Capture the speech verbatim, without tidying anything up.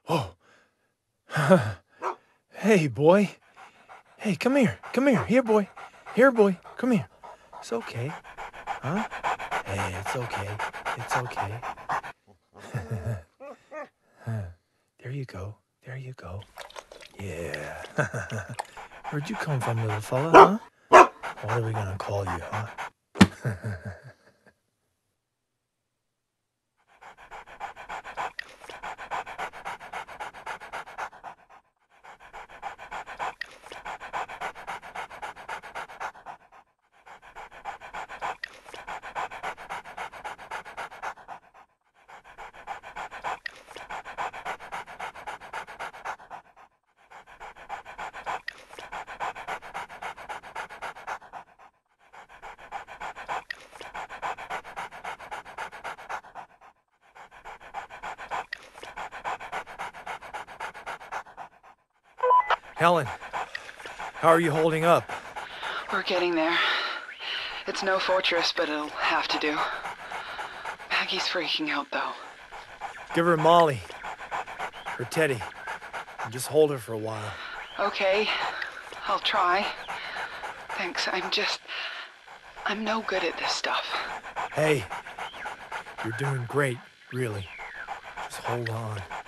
Oh. Hey, boy. Hey, come here. Come here. Here, boy. Here, boy. Come here. It's okay. Huh? Hey, it's okay. It's okay. There you go. There you go. Yeah. Where'd you come from, little fella, huh? What are we gonna call you, huh? Helen, how are you holding up? We're getting there. It's no fortress, but it'll have to do. Maggie's freaking out, though. Give her Molly, or Teddy, and just hold her for a while. Okay, I'll try. Thanks, I'm just... I'm no good at this stuff. Hey, you're doing great, really. Just hold on.